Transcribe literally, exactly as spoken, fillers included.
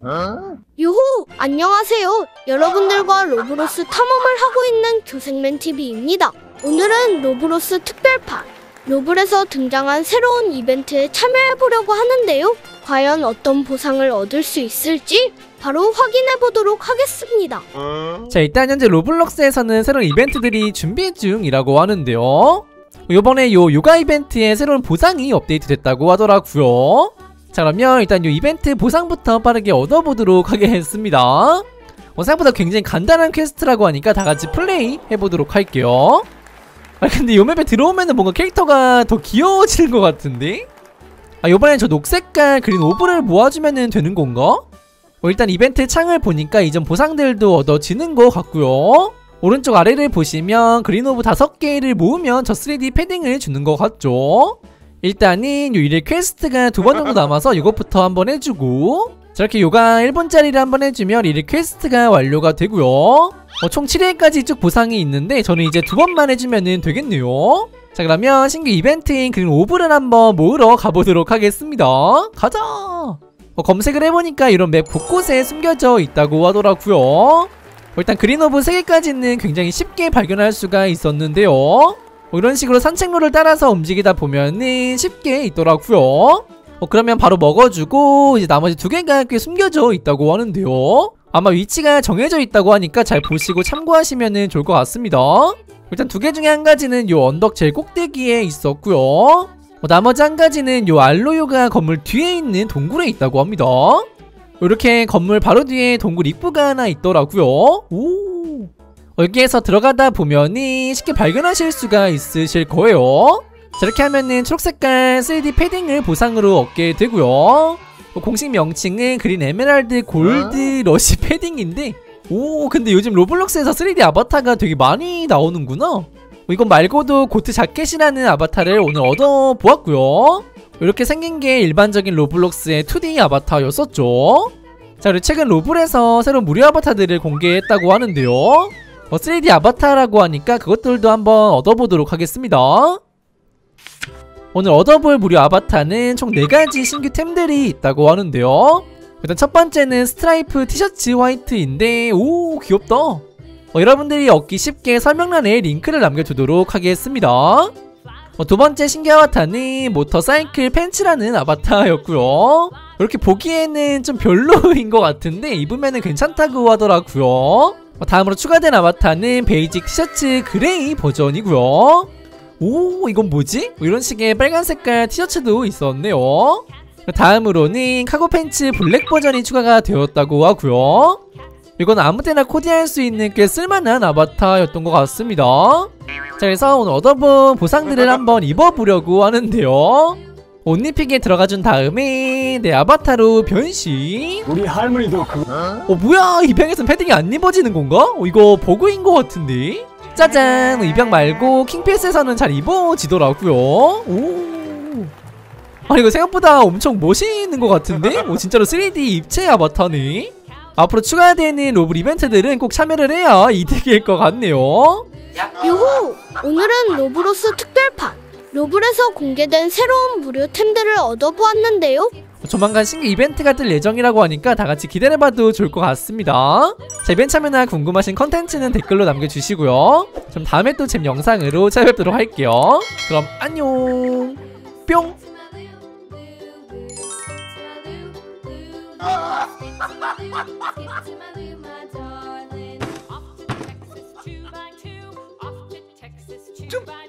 유호! 안녕하세요. 여러분들과 로브로스 탐험을 하고 있는 교생맨티비입니다. 오늘은 로브로스 특별판 로블에서 등장한 새로운 이벤트에 참여해보려고 하는데요. 과연 어떤 보상을 얻을 수 있을지 바로 확인해보도록 하겠습니다. 자, 일단 현재 로블록스에서는 새로운 이벤트들이 준비 중이라고 하는데요. 요번에 요 요가 이벤트에 새로운 보상이 업데이트 됐다고 하더라고요. 자, 그러면 일단 요 이벤트 보상부터 빠르게 얻어보도록 하겠습니다. 어, 생각보다 굉장히 간단한 퀘스트라고 하니까 다같이 플레이 해보도록 할게요. 아, 근데 요 맵에 들어오면은 뭔가 캐릭터가 더 귀여워지는 것 같은데? 아, 요번엔 저 녹색깔 그린 오브를 모아주면은 되는 건가? 어, 일단 이벤트 창을 보니까 이전 보상들도 얻어지는 것 같고요. 오른쪽 아래를 보시면 그린 오브 다섯 개를 모으면 저 쓰리디 패딩을 주는 것 같죠? 일단은 요 일 일 퀘스트가 두 번 정도 남아서 이것부터 한번 해주고, 저렇게 요가 일 분짜리를 한번 해주면 일 일 퀘스트가 완료가 되고요. 어, 총 칠 일까지 쭉 보상이 있는데 저는 이제 두 번만 해주면 되겠네요. 자, 그러면 신규 이벤트인 그린 오브를 한번 모으러 가보도록 하겠습니다. 가자! 어, 검색을 해보니까 이런 맵 곳곳에 숨겨져 있다고 하더라고요. 어, 일단 그린 오브 세 개까지는 굉장히 쉽게 발견할 수가 있었는데요. 어, 이런 식으로 산책로를 따라서 움직이다 보면은 쉽게 있더라고요. 어, 그러면 바로 먹어주고 이제 나머지 두 개가 꽤 숨겨져 있다고 하는데요. 아마 위치가 정해져 있다고 하니까 잘 보시고 참고하시면 좋을 것 같습니다. 일단 두 개 중에 한 가지는 요 언덕 제일 꼭대기에 있었고요. 어, 나머지 한 가지는 요 알로요가 건물 뒤에 있는 동굴에 있다고 합니다. 이렇게 건물 바로 뒤에 동굴 입구가 하나 있더라고요. 오. 여기에서 들어가다 보면은 쉽게 발견하실 수가 있으실 거예요. 저렇게 하면은 초록색깔 쓰리디 패딩을 보상으로 얻게 되고요. 공식 명칭은 그린 에메랄드 골드 러시 패딩인데, 오, 근데 요즘 로블록스에서 쓰리디 아바타가 되게 많이 나오는구나. 이건 말고도 고트 자켓이라는 아바타를 오늘 얻어보았고요. 이렇게 생긴게 일반적인 로블록스의 투디 아바타였었죠. 자, 그리고 최근 로블에서 새로운 무료 아바타들을 공개했다고 하는데요. 어, 쓰리디 아바타라고 하니까 그것들도 한번 얻어보도록 하겠습니다. 오늘 얻어볼 무료 아바타는 총 네 가지 신규 템들이 있다고 하는데요. 일단 첫 번째는 스트라이프 티셔츠 화이트인데, 오, 귀엽다. 어, 여러분들이 얻기 쉽게 설명란에 링크를 남겨두도록 하겠습니다. 어, 두 번째 신규 아바타는 모터사이클 팬츠라는 아바타였고요. 이렇게 보기에는 좀 별로인 것 같은데 입으면 괜찮다고 하더라고요. 어, 다음으로 추가된 아바타는 베이직 티셔츠 그레이 버전이고요. 오, 이건 뭐지? 이런 식의 빨간 색깔 티셔츠도 있었네요. 다음으로는 카고 팬츠 블랙 버전이 추가가 되었다고 하고요. 이건 아무데나 코디할 수 있는 꽤 쓸만한 아바타였던 것 같습니다. 자, 그래서 오늘 얻어본 보상들을 한번 입어보려고 하는데요. 옷 입히기에 들어가준 다음에 내 아바타로 변신. 우리 할머니도 그... 어, 뭐야, 입양에선 패딩이 안 입어지는 건가? 어, 이거 버그인 것 같은데? 짜잔! 입양 말고 킹패스에서는 잘 입어지더라고요. 오. 아, 이거 생각보다 엄청 멋있는 것 같은데? 오, 진짜로 쓰리디 입체 아바타네? 앞으로 추가되는 로블 이벤트들은 꼭 참여를 해야 이득일 것 같네요. 유호! 오늘은 로브로스 특별판 로블에서 공개된 새로운 무료 템들을 얻어보았는데요. 조만간 신규 이벤트가 뜰 예정이라고 하니까 다같이 기다려봐도 좋을 것 같습니다. 자, 이벤트 참여나 궁금하신 컨텐츠는 댓글로 남겨주시고요. 그럼 다음에 또 재밌는 영상으로 찾아뵙도록 할게요. 그럼 안녕. 뿅. 좀